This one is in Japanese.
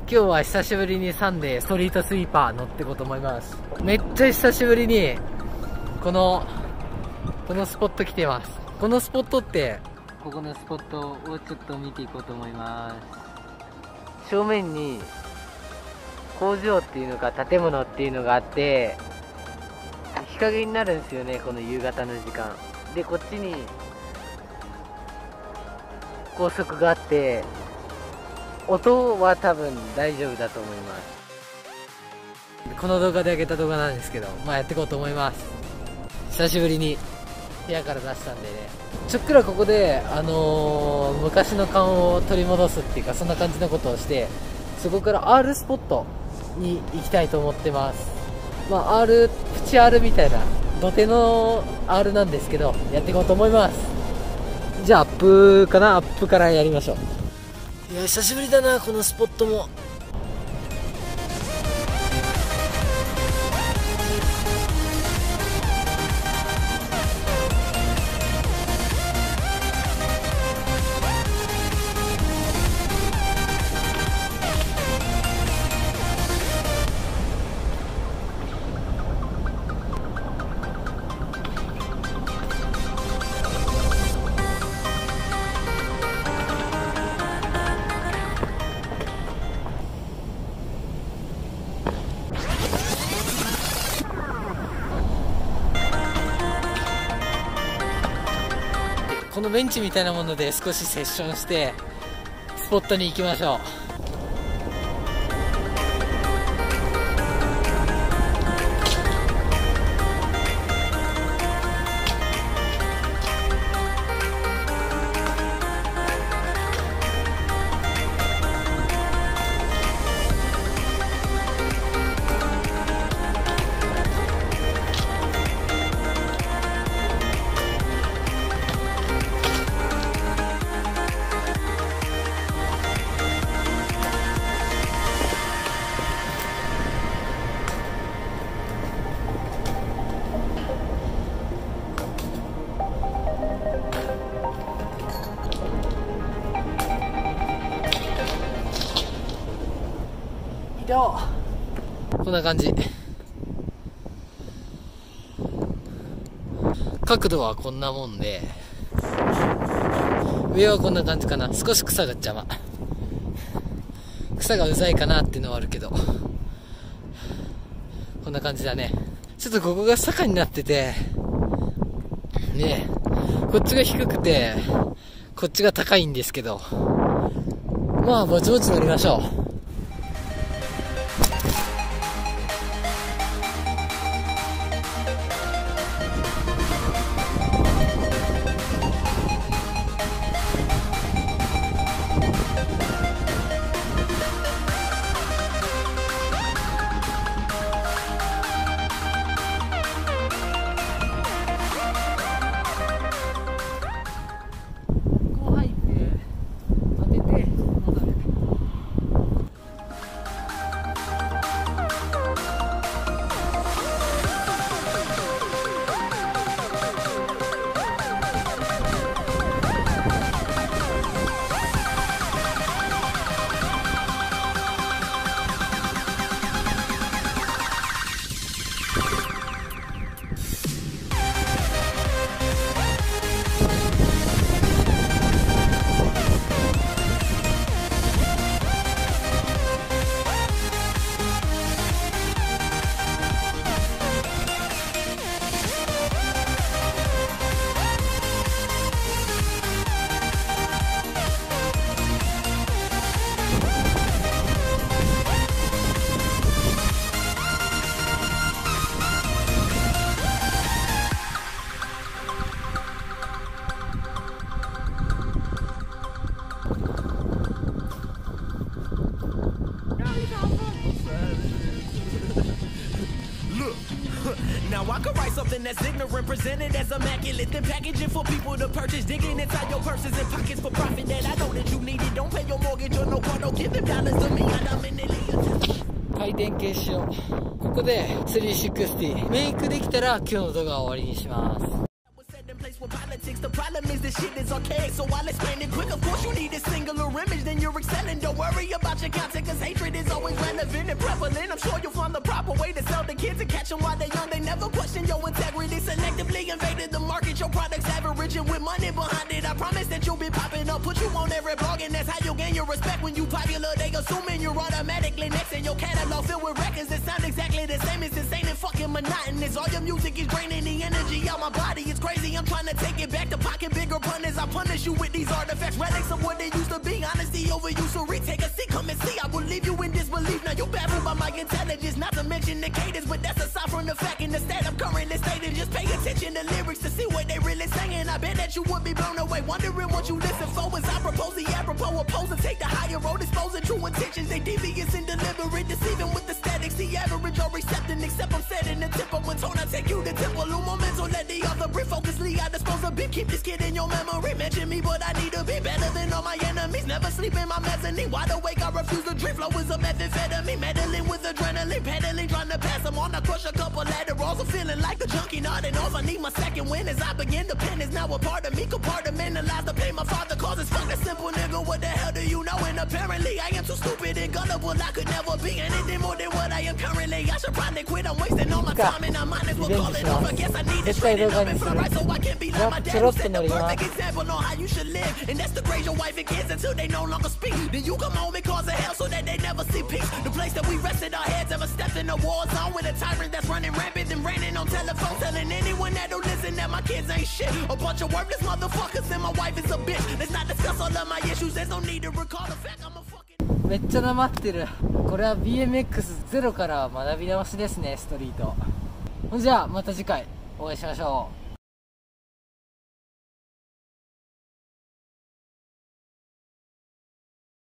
日は久しぶりにサンデーストリートスイーパー乗っていこうと思います。めっちゃ久しぶりにこのスポット来てます。このスポットってここのスポットをちょっと見ていこうと思います。正面に工場っていうのか建物っていうのがあって、日陰になるんですよね、この夕方の時間で。こっちに高速があって、音は多分大丈夫だと思います。この動画で上げた動画なんですけど、やっていこうと思います。久しぶりに部屋から出したんでね、ちょっくらここで昔の顔を取り戻すっていうか、そんな感じのことをして、そこから R スポットに行きたいと思ってます。R プチ R みたいな土手の R なんですけど、やっていこうと思います。じゃあアップからやりましょう。いや久しぶりだな、このスポットも。このベンチみたいなもので少しセッションしてスポットに行きましょう。こんな感じ。角度はこんなもんで、上はこんな感じかな。少し草が邪魔、草がうざいかなっていうのはあるけど、こんな感じだね。ちょっとここが坂になっててね、こっちが低くてこっちが高いんですけど、ぼちぼち乗りましょう。 Now I could write something that's ignorant, present it as immaculate, then package it for people to purchase, digging inside your purses and pockets for profit that I know that you need it. Don't pay your mortgage or no car, don't give them dollars to me. I'm in the 回転消しをここで360メイクできたら今日の動画は終わりにします。The problem is this shit is archaic, so I'll explain it quick. Of course you need a singular image, then you're excelling. Don't worry about your content, cause hatred is relevant and prevalent. I'm sure you'll find the proper way to sell the kids and catch them while they're young. They never question your integrity. Selectively invaded the market. Your product's average and with money behind it. I promise that you'll be popping up. Put you on every blog and that's how you'll gain your respect when you popular. They assuming you're automatically next in your catalog filled with records that sound exactly the same. It's insane and fucking monotonous. All your music is draining the energy out my body. It's crazy. I'm trying to take it back to pocket bigger punters. I punish you with these artifacts, relics of what they used to be. Honesty overuse, so retake a seat. Come and see. I will leave you in disbelief. Now you baffled by my intelligence, not to mention the cadence, but that's aside from the fact in the state I'm currently stating. Just pay attention to lyrics to see what they really saying. I bet that you would be blown away, wondering what you listen for. As I propose the apropos oppose and take the higher road, exposing true intentions. They devious and deliberate, deceiving with the statics. The average or accepting, except I'm setting the tip up when tone I take you to temple. Momentum, let the other brief focusly. I dispose of bit, keep this kid in your memory. Mention me, but I need to be better than all my enemies. Never sleep in my mezzanine. Wide awake, I refuse to drift. Flow is a methamphetamine, meddling with adrenaline, pedaling, trying to pass them on. I crush a couple laterals. I'm feeling like a junkie, nodding off. I need my second win as I begin to pen is now a part of me. Compartmentalize the pain my father causes. Fuck that simple nigga, what the hell do you know? And apparently I am too stupid and gullible. I could never be anything more than what I am currently. I should probably quit. I'm wasting all my time and I might as well call it off. I guess I need to straighten up and fly right so I can be like my dad who set the perfect example on how you should live. And that's to raise your wife and kids until they no longer speak. Then you come home and cause a hell so that they never see peace. The place that we rested our heads ever stepped in a war zone with a tyrant that's running rampant and raining on telephone, telling anyone that'll listen that my kids ain't shit. A bunch of worthless motherfuckers and my wife is a bitch. Let's not discuss all of my issues. There's no need to recall the fact I'm a fucking. めっちゃなまってる。これは BMX0 から学び直しですね、ストリート。ほんじゃあまた次回お会いしましょう。